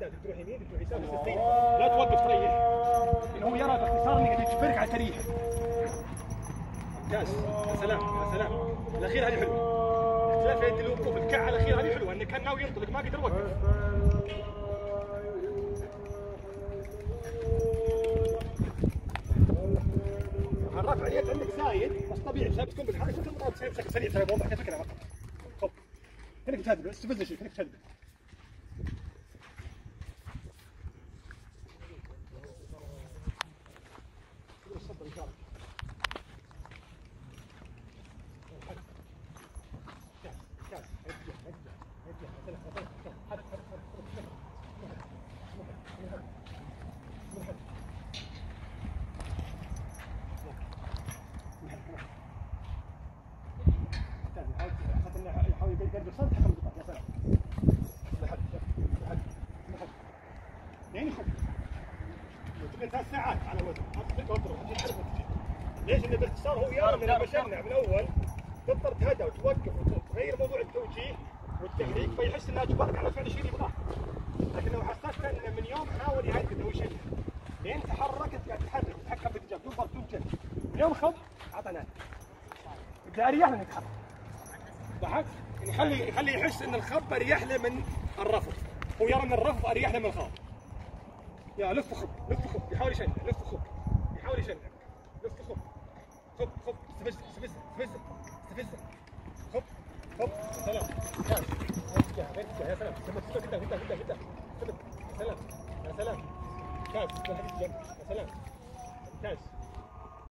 تحتاج تروح يمين تروح يسار بس تريح، لا توقف تريح. لأن هو يرى باختصار انك قاعد تجبرك على تريح. ممتاز، يا سلام يا سلام. الأخير هذه حلوة. اختلاف يد الوقوف الكعة الأخير هذه حلوة، انه كان ناوي ينطلق ما قدر يوقف. الرفع اليد عندك زايد بس طبيعي عشان تكون بالحركة تضغط تصير بشكل سريع ترى بوضح فكرة فقط. خب خليك تهدد استفز شيء خليك تهدد. يحاول يقدر صوت حكم القطع يا سلام. لحد يعني خذ تقعد 3 ساعات على وزن اصبك واضرب ليش؟ انه باختصار هو يرى من المشنع من اول تضطر تهدى وتوقف وتغير موضوع التوجيه والتحريك فيحس انها اجبرك على فعل شيء يبغاه. لكن لو حسست انه من يوم حاول يهدد ويشنع لين تحركت قاعد تحرك تتحكم باتجاه تنظر توجه من يوم خض اعطى بدي اريح من يتحرك. ضحك؟ يخلي يحس ان الخب اريح له من الرفض، هو يرى ان الرفض اريح له من الخاض. يا لف خب لف خب يحاول يشنع لف خب يحاول يشنع لف خب خب خب استفزه استفزه استفزه استفزه خب خب سلام ممتاز ارجع يا سلام ثبت قدام قدام قدام قدام ثبت يا سلام يا سلام ممتاز يا سلام ممتاز